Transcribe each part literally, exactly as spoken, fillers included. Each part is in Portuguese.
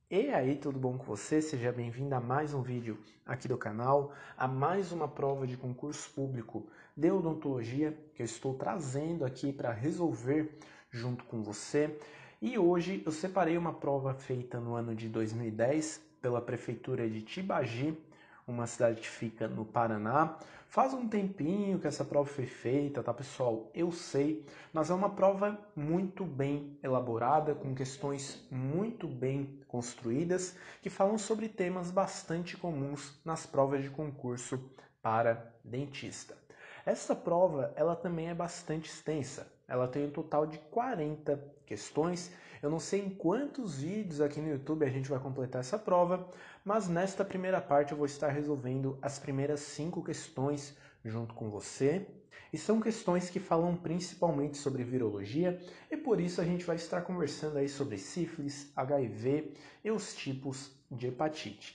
E aí, tudo bom com você? Seja bem-vindo a mais um vídeo aqui do canal, a mais uma prova de concurso público de odontologia que eu estou trazendo aqui para resolver junto com você. E hoje eu separei uma prova feita no ano de dois mil e dez pela Prefeitura de Tibagi, uma cidade que fica no Paraná. Faz um tempinho que essa prova foi feita, tá pessoal? Eu sei, mas é uma prova muito bem elaborada, com questões muito bem construídas, que falam sobre temas bastante comuns nas provas de concurso para dentista. Essa prova, ela também é bastante extensa. Ela tem um total de quarenta questões. Eu não sei em quantos vídeos aqui no YouTube a gente vai completar essa prova, mas nesta primeira parte eu vou estar resolvendo as primeiras cinco questões junto com você. E são questões que falam principalmente sobre virologia, e por isso a gente vai estar conversando aí sobre sífilis, H I V e os tipos de hepatite.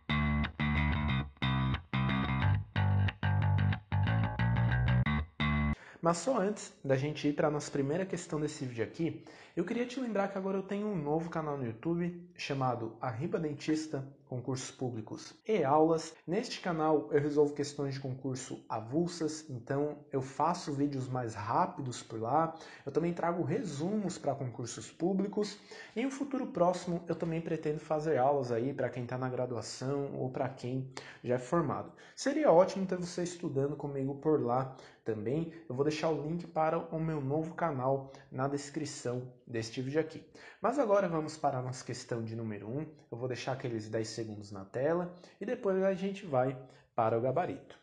Mas só antes da gente ir para a nossa primeira questão desse vídeo aqui, eu queria te lembrar que agora eu tenho um novo canal no YouTube chamado Arriba Dentista, Concursos Públicos e Aulas. Neste canal eu resolvo questões de concurso avulsas, então eu faço vídeos mais rápidos por lá. Eu também trago resumos para concursos públicos e em um futuro próximo eu também pretendo fazer aulas aí para quem está na graduação ou para quem já é formado. Seria ótimo ter você estudando comigo por lá também. Eu vou deixar o link para o meu novo canal na descrição deste vídeo aqui. Mas agora vamos para a nossa questão de número um. Eu vou deixar aqueles dez segundos na tela e depois a gente vai para o gabarito.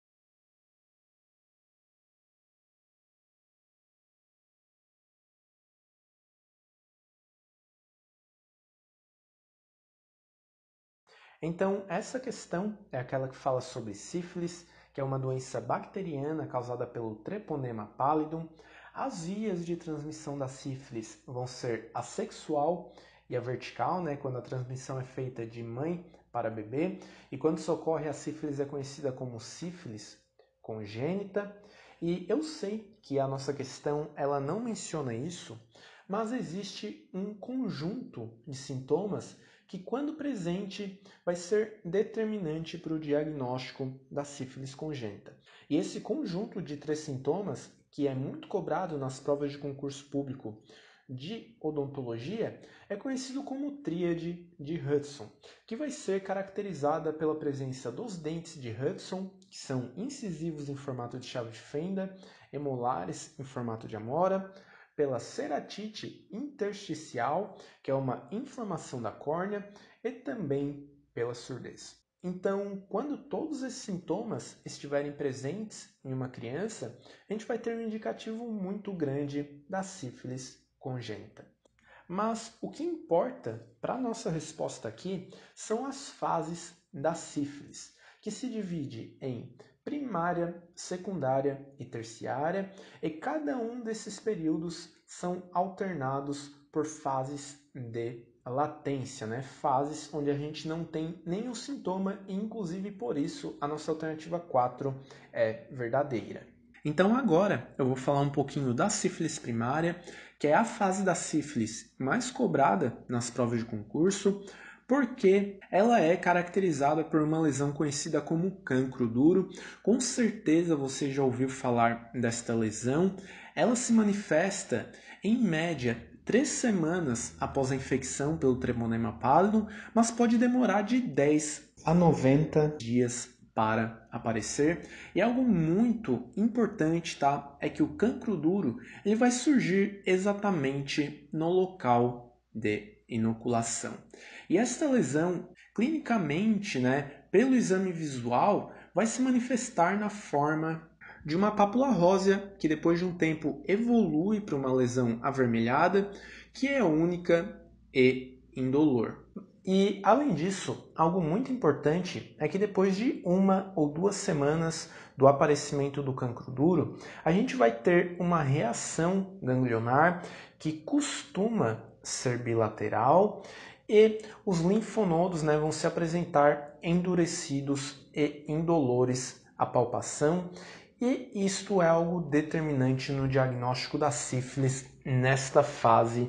Então, essa questão é aquela que fala sobre sífilis, que é uma doença bacteriana causada pelo Treponema pallidum. As vias de transmissão da sífilis vão ser a sexual e a vertical, né, quando a transmissão é feita de mãe para bebê, e quando isso ocorre, a sífilis é conhecida como sífilis congênita. E eu sei que a nossa questão ela não menciona isso, mas existe um conjunto de sintomas que, quando presente, vai ser determinante para o diagnóstico da sífilis congênita. E esse conjunto de três sintomas, que é muito cobrado nas provas de concurso público de odontologia, é conhecido como tríade de Hudson, que vai ser caracterizada pela presença dos dentes de Hudson, que são incisivos em formato de chave de fenda, e molares em formato de amora, pela ceratite intersticial, que é uma inflamação da córnea, e também pela surdez. Então, quando todos esses sintomas estiverem presentes em uma criança, a gente vai ter um indicativo muito grande da sífilis congênita. Mas o que importa para a nossa resposta aqui são as fases da sífilis, que se divide em primária, secundária e terciária, e cada um desses períodos são alternados por fases de latência, né? Fases onde a gente não tem nenhum sintoma e, inclusive, por isso, a nossa alternativa quatro é verdadeira. Então agora eu vou falar um pouquinho da sífilis primária, que é a fase da sífilis mais cobrada nas provas de concurso, porque ela é caracterizada por uma lesão conhecida como cancro duro. Com certeza você já ouviu falar desta lesão. Ela se manifesta, em média, três semanas após a infecção pelo Treponema pallidum, mas pode demorar de dez a noventa dias para aparecer. E algo muito importante, tá? É que o cancro duro ele vai surgir exatamente no local de inoculação. E esta lesão, clinicamente, né, pelo exame visual, vai se manifestar na forma de uma pápula rósea, que depois de um tempo evolui para uma lesão avermelhada, que é única e indolor. E, além disso, algo muito importante é que depois de uma ou duas semanas do aparecimento do cancro duro, a gente vai ter uma reação ganglionar que costuma ser bilateral e os linfonodos, né, vão se apresentar endurecidos e indolores à palpação, e isto é algo determinante no diagnóstico da sífilis nesta fase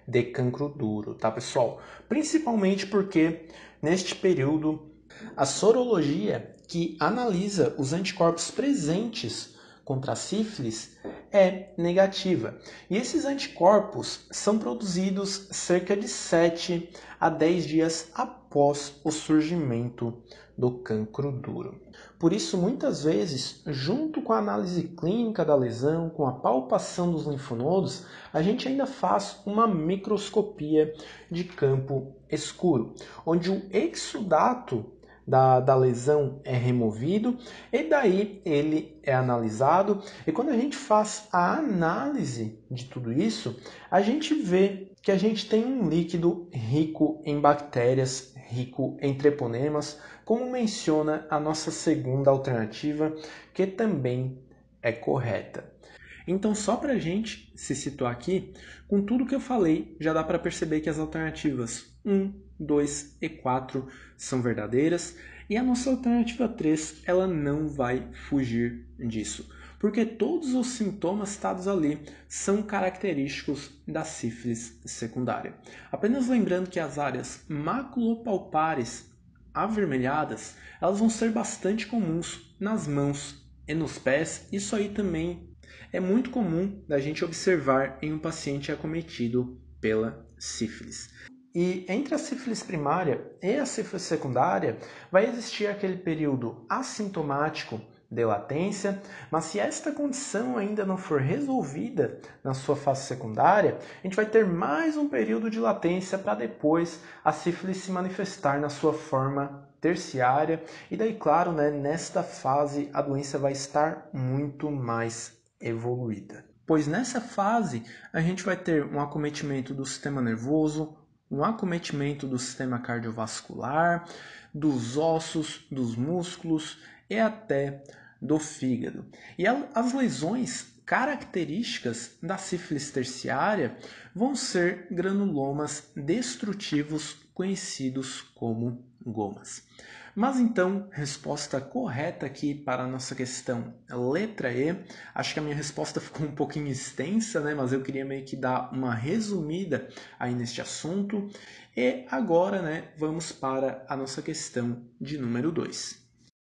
de cancro duro, tá, pessoal? Principalmente porque neste período a sorologia que analisa os anticorpos presentes contra a sífilis é negativa. E esses anticorpos são produzidos cerca de sete a dez dias após o surgimento do cancro duro. Por isso, muitas vezes, junto com a análise clínica da lesão, com a palpação dos linfonodos, a gente ainda faz uma microscopia de campo escuro, onde o exudato Da, da lesão é removido e daí ele é analisado. E quando a gente faz a análise de tudo isso, a gente vê que a gente tem um líquido rico em bactérias, rico em treponemas, como menciona a nossa segunda alternativa, que também é correta. Então, só para a gente se situar aqui, com tudo que eu falei, já dá para perceber que as alternativas um, dois e quatro são verdadeiras, e a nossa alternativa três ela não vai fugir disso, porque todos os sintomas citados ali são característicos da sífilis secundária. Apenas lembrando que as áreas maculopalpares avermelhadas, elas vão ser bastante comuns nas mãos e nos pés. Isso aí também é muito comum da gente observar em um paciente acometido pela sífilis. E entre a sífilis primária e a sífilis secundária vai existir aquele período assintomático de latência, mas se esta condição ainda não for resolvida na sua fase secundária, a gente vai ter mais um período de latência para depois a sífilis se manifestar na sua forma terciária. E daí, claro, né, nesta fase a doença vai estar muito mais evoluída. Pois nessa fase a gente vai ter um acometimento do sistema nervoso, um acometimento do sistema cardiovascular, dos ossos, dos músculos e até do fígado. E as lesões características da sífilis terciária vão ser granulomas destrutivos conhecidos como gomas. Mas então, resposta correta aqui para a nossa questão, letra E. Acho que a minha resposta ficou um pouquinho extensa, né? Mas eu queria meio que dar uma resumida aí neste assunto. E agora, né, vamos para a nossa questão de número dois.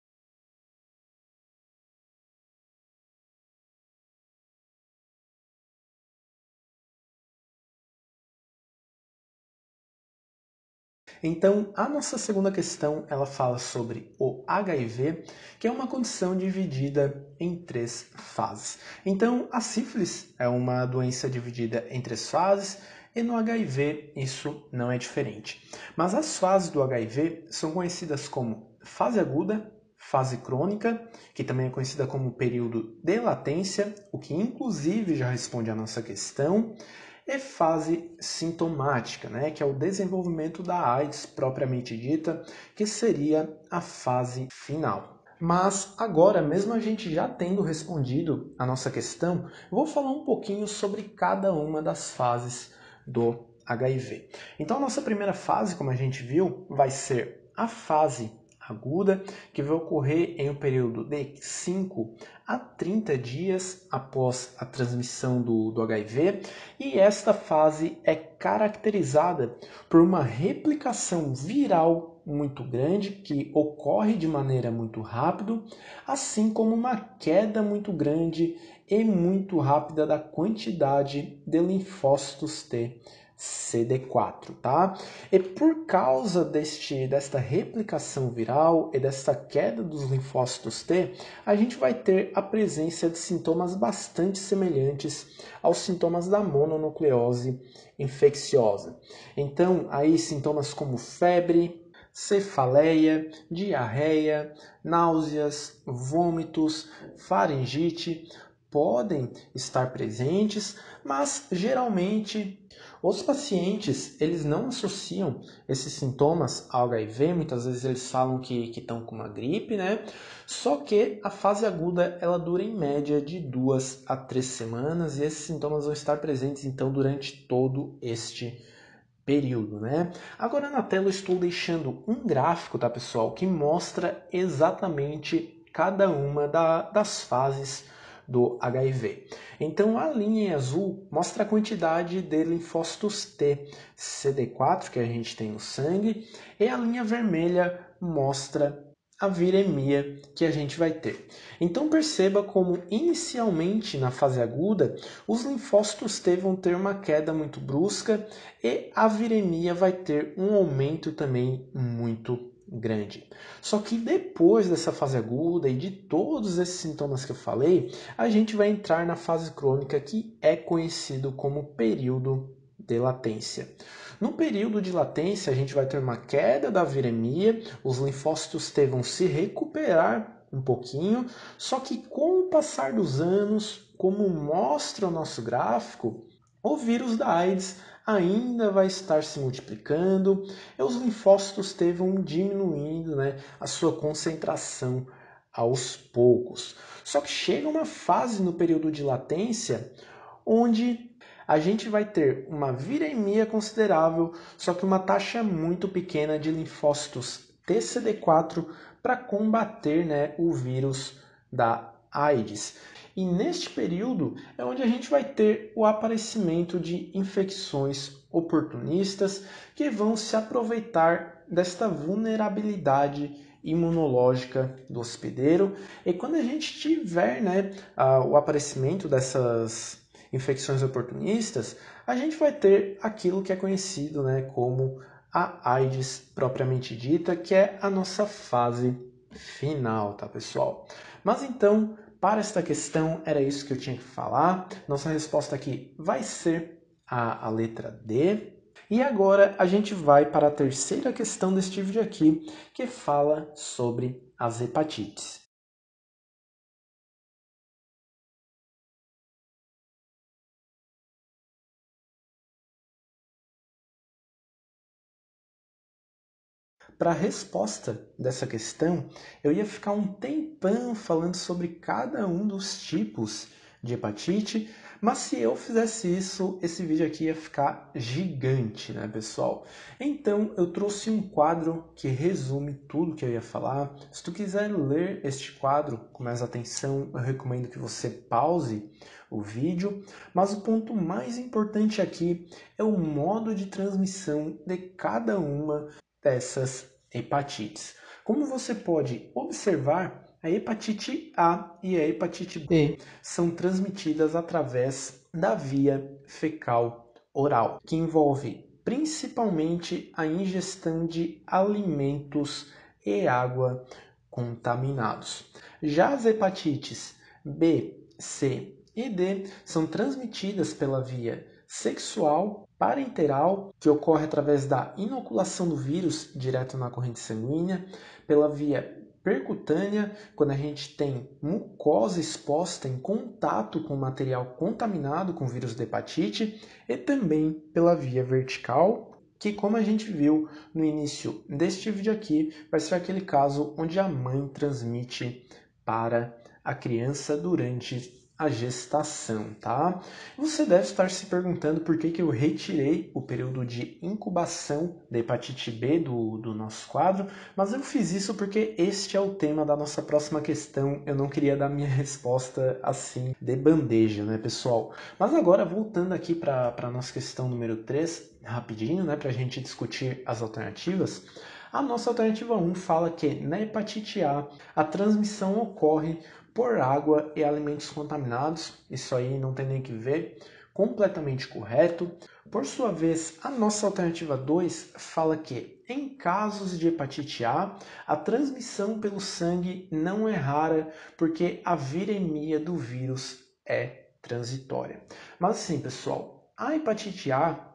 Então, a nossa segunda questão, ela fala sobre o H I V, que é uma condição dividida em três fases. Então, a sífilis é uma doença dividida em três fases, e no H I V isso não é diferente. Mas as fases do H I V são conhecidas como fase aguda, fase crônica, que também é conhecida como período de latência, o que inclusive já responde à nossa questão, e fase sintomática, né, que é o desenvolvimento da AIDS propriamente dita, que seria a fase final. Mas agora, mesmo a gente já tendo respondido a nossa questão, eu vou falar um pouquinho sobre cada uma das fases do H I V. Então, a nossa primeira fase, como a gente viu, vai ser a fase aguda, que vai ocorrer em um período de cinco a trinta dias após a transmissão do, do H I V, e esta fase é caracterizada por uma replicação viral muito grande, que ocorre de maneira muito rápida, assim como uma queda muito grande e muito rápida da quantidade de linfócitos T C D quatro, tá? E por causa deste, desta replicação viral e desta queda dos linfócitos T, a gente vai ter a presença de sintomas bastante semelhantes aos sintomas da mononucleose infecciosa. Então, aí sintomas como febre, cefaleia, diarreia, náuseas, vômitos, faringite podem estar presentes, mas geralmente os pacientes, eles não associam esses sintomas ao H I V, muitas vezes eles falam que estão com uma gripe, né? Só que a fase aguda, ela dura em média de duas a três semanas e esses sintomas vão estar presentes, então, durante todo este período, né? Agora na tela eu estou deixando um gráfico, tá, pessoal, que mostra exatamente cada uma da, das fases do H I V. Então a linha em azul mostra a quantidade de linfócitos T, C D quatro que a gente tem no sangue, e a linha vermelha mostra a viremia que a gente vai ter. Então perceba como inicialmente na fase aguda os linfócitos T vão ter uma queda muito brusca e a viremia vai ter um aumento também muito grande. Só que depois dessa fase aguda e de todos esses sintomas que eu falei, a gente vai entrar na fase crônica que é conhecido como período de latência. No período de latência, a gente vai ter uma queda da viremia, os linfócitos T vão se recuperar um pouquinho, só que com o passar dos anos, como mostra o nosso gráfico, o vírus da AIDS ainda vai estar se multiplicando e os linfócitos T vão diminuindo, né, a sua concentração aos poucos. Só que chega uma fase no período de latência onde a gente vai ter uma viremia considerável, só que uma taxa muito pequena de linfócitos T C D quatro para combater, né, o vírus da AIDS. E neste período é onde a gente vai ter o aparecimento de infecções oportunistas que vão se aproveitar desta vulnerabilidade imunológica do hospedeiro. E quando a gente tiver, né, o aparecimento dessas infecções oportunistas, a gente vai ter aquilo que é conhecido, né, como a AIDS propriamente dita, que é a nossa fase final, tá, pessoal? Mas então, para esta questão, era isso que eu tinha que falar. Nossa resposta aqui vai ser a, a letra D. E agora a gente vai para a terceira questão deste vídeo aqui, que fala sobre as hepatites. Para a resposta dessa questão, eu ia ficar um tempão falando sobre cada um dos tipos de hepatite, mas se eu fizesse isso, esse vídeo aqui ia ficar gigante, né, pessoal? Então, eu trouxe um quadro que resume tudo que eu ia falar. Se tu quiser ler este quadro com mais atenção, eu recomendo que você pause o vídeo, mas o ponto mais importante aqui é o modo de transmissão de cada uma dessas hepatites. Como você pode observar, a hepatite A e a hepatite B são transmitidas através da via fecal oral, que envolve principalmente a ingestão de alimentos e água contaminados. Já as hepatites B, C e D são transmitidas pela via sexual, parenteral, que ocorre através da inoculação do vírus direto na corrente sanguínea, pela via percutânea, quando a gente tem mucosa exposta em contato com material contaminado com vírus da hepatite, e também pela via vertical, que, como a gente viu no início deste vídeo aqui, vai ser aquele caso onde a mãe transmite para a criança durante a gestação, tá? Você deve estar se perguntando por que, que eu retirei o período de incubação da hepatite B do, do nosso quadro, mas eu fiz isso porque este é o tema da nossa próxima questão. Eu não queria dar minha resposta assim de bandeja, né, pessoal? Mas agora, voltando aqui para a nossa questão número três, rapidinho, né, para a gente discutir as alternativas. A nossa alternativa um fala que na hepatite A a transmissão ocorre por água e alimentos contaminados. Isso aí não tem nem que ver, completamente correto. Por sua vez, a nossa alternativa dois fala que em casos de hepatite A, a transmissão pelo sangue não é rara porque a viremia do vírus é transitória. Mas assim, pessoal, a hepatite A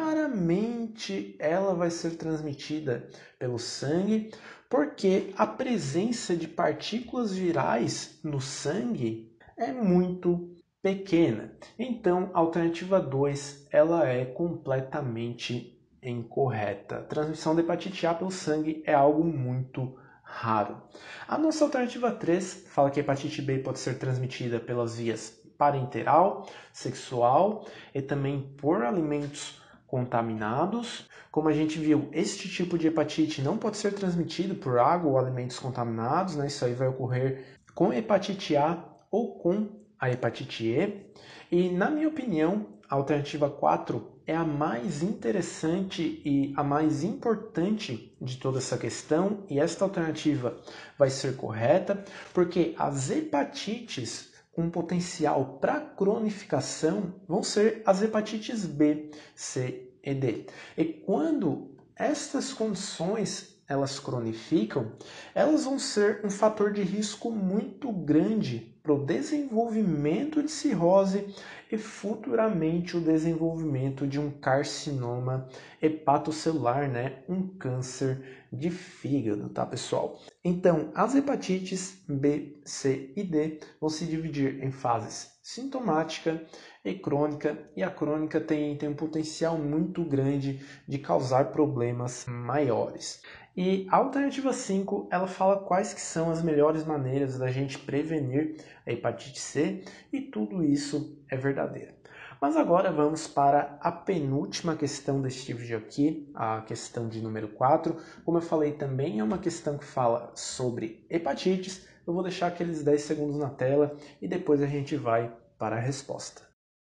raramente ela vai ser transmitida pelo sangue, porque a presença de partículas virais no sangue é muito pequena. Então, a alternativa dois ela é completamente incorreta. A transmissão da hepatite A pelo sangue é algo muito raro. A nossa alternativa três fala que a hepatite B pode ser transmitida pelas vias parenteral, sexual e também por alimentos contaminados. Como a gente viu, este tipo de hepatite não pode ser transmitido por água ou alimentos contaminados, né? Isso aí vai ocorrer com hepatite A ou com a hepatite E. E, na minha opinião, a alternativa quatro é a mais interessante e a mais importante de toda essa questão. E esta alternativa vai ser correta, porque as hepatites com potencial para cronificação vão ser as hepatites B, C e D. E quando estas condições elas cronificam, elas vão ser um fator de risco muito grande para o desenvolvimento de cirrose e futuramente o desenvolvimento de um carcinoma hepatocelular, né? Um câncer de fígado, tá, pessoal? Então, as hepatites B, C e D vão se dividir em fases sintomática e crônica, e a crônica tem, tem um potencial muito grande de causar problemas maiores. E a alternativa cinco, ela fala quais que são as melhores maneiras da gente prevenir a hepatite C, e tudo isso é verdadeiro. Mas agora vamos para a penúltima questão deste vídeo aqui, a questão de número quatro. Como eu falei, também é uma questão que fala sobre hepatites. Eu vou deixar aqueles dez segundos na tela e depois a gente vai para a resposta.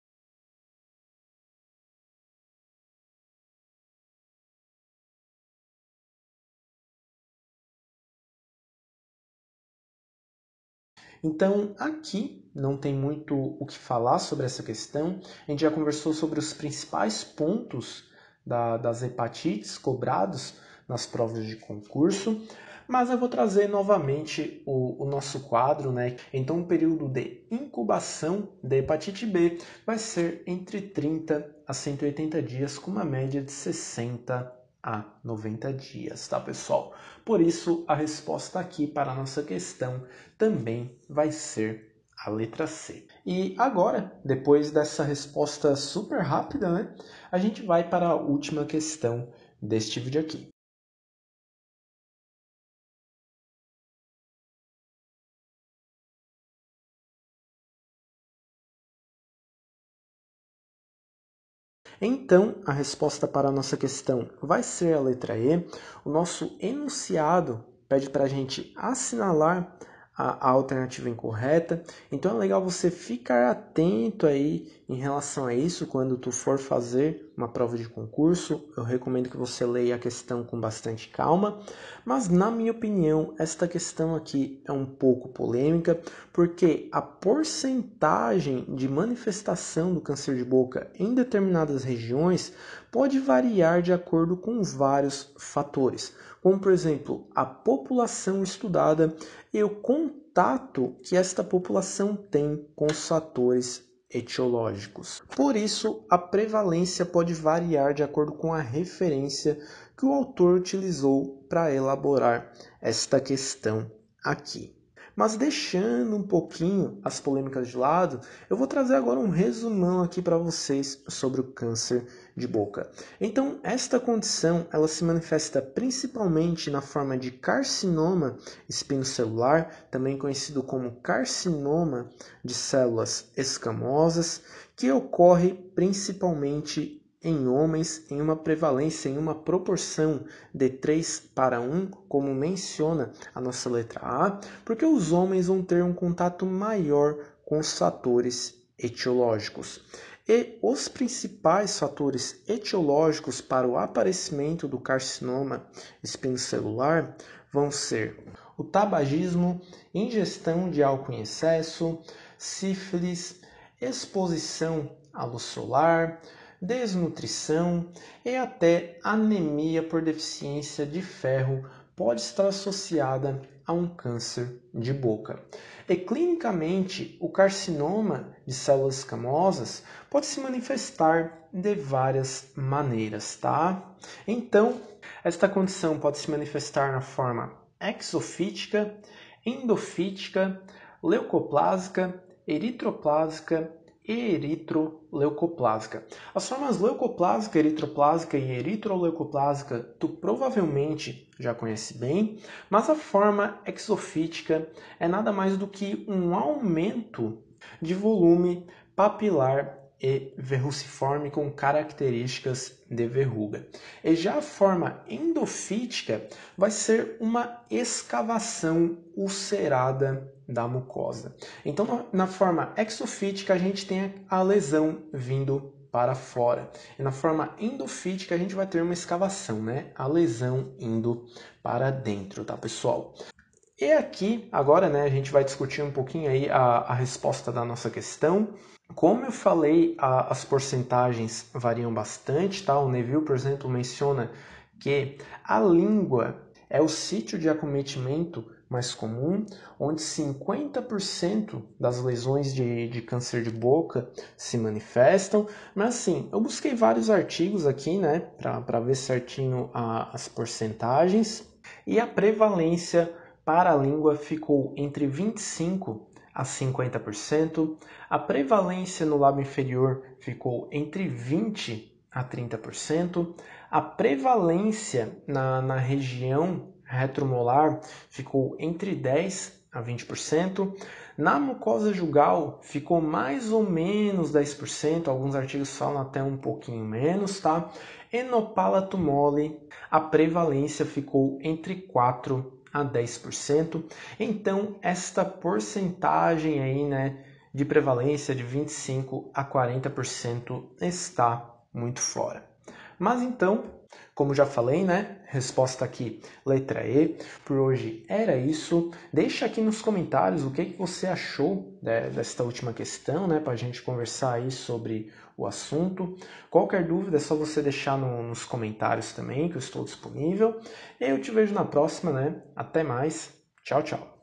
Então, aqui não tem muito o que falar sobre essa questão. A gente já conversou sobre os principais pontos da, das hepatites cobrados nas provas de concurso, mas eu vou trazer novamente o, o nosso quadro, né? Então, o período de incubação da hepatite B vai ser entre trinta a cento e oitenta dias, com uma média de sessenta a noventa dias, tá, pessoal? Por isso, a resposta aqui para a nossa questão também vai ser a letra C. E agora, depois dessa resposta super rápida, né, a gente vai para a última questão deste vídeo aqui. Então, a resposta para a nossa questão vai ser a letra E. O nosso enunciado pede para a gente assinalar a alternativa incorreta. Então é legal você ficar atento aí em relação a isso quando tu for fazer uma prova de concurso. Eu recomendo que você leia a questão com bastante calma, mas na minha opinião, esta questão aqui é um pouco polêmica, porque a porcentagem de manifestação do câncer de boca em determinadas regiões pode variar de acordo com vários fatores, como por exemplo, a população estudada e o contato que esta população tem com os fatores etiológicos. Por isso, a prevalência pode variar de acordo com a referência que o autor utilizou para elaborar esta questão aqui. Mas deixando um pouquinho as polêmicas de lado, eu vou trazer agora um resumão aqui para vocês sobre o câncer de boca. Então, esta condição ela se manifesta principalmente na forma de carcinoma espinocelular, também conhecido como carcinoma de células escamosas, que ocorre principalmente em homens em uma prevalência, em uma proporção de três para um, como menciona a nossa letra A, porque os homens vão ter um contato maior com os fatores etiológicos. E os principais fatores etiológicos para o aparecimento do carcinoma espinocelular vão ser o tabagismo, ingestão de álcool em excesso, sífilis, exposição à luz solar, desnutrição e até anemia por deficiência de ferro pode estar associada a um câncer de boca. E clinicamente, o carcinoma de células escamosas pode se manifestar de várias maneiras, tá? Então, esta condição pode se manifestar na forma exofítica, endofítica, leucoplásica, eritroplásica e eritroleucoplásica. As formas leucoplásica, eritroplásica e eritroleucoplásica tu provavelmente já conhece bem, mas a forma exofítica é nada mais do que um aumento de volume papilar e verruciforme com características de verruga. E já a forma endofítica vai ser uma escavação ulcerada da mucosa. Então, na forma exofítica, a gente tem a lesão vindo para fora. E na forma endofítica, a gente vai ter uma escavação, né? A lesão indo para dentro, tá, pessoal? E aqui, agora, né, a gente vai discutir um pouquinho aí a, a resposta da nossa questão. Como eu falei, a, as porcentagens variam bastante, tá? O Neville, por exemplo, menciona que a língua é o sítio de acometimento mais comum, onde cinquenta por cento das lesões de, de câncer de boca se manifestam. Mas assim, eu busquei vários artigos aqui, né, para ver certinho a, as porcentagens. E a prevalência para a língua ficou entre vinte e cinco por cento a cinquenta por cento. A prevalência no lábio inferior ficou entre vinte por cento a trinta por cento. A prevalência na, na região retromolar ficou entre dez por cento a vinte por cento. Na mucosa jugal ficou mais ou menos dez por cento, alguns artigos falam até um pouquinho menos, tá? E no palato mole, a prevalência ficou entre quatro por cento a dez por cento. Então, esta porcentagem aí, né, de prevalência de vinte e cinco a quarenta por cento está muito fora. Mas então, como já falei, né? Resposta aqui, letra E. Por hoje era isso. Deixa aqui nos comentários o que, que você achou né, desta última questão, né? Para a gente conversar aí sobre o assunto. Qualquer dúvida é só você deixar no, nos comentários também, que eu estou disponível. E eu te vejo na próxima, né? Até mais. Tchau, tchau.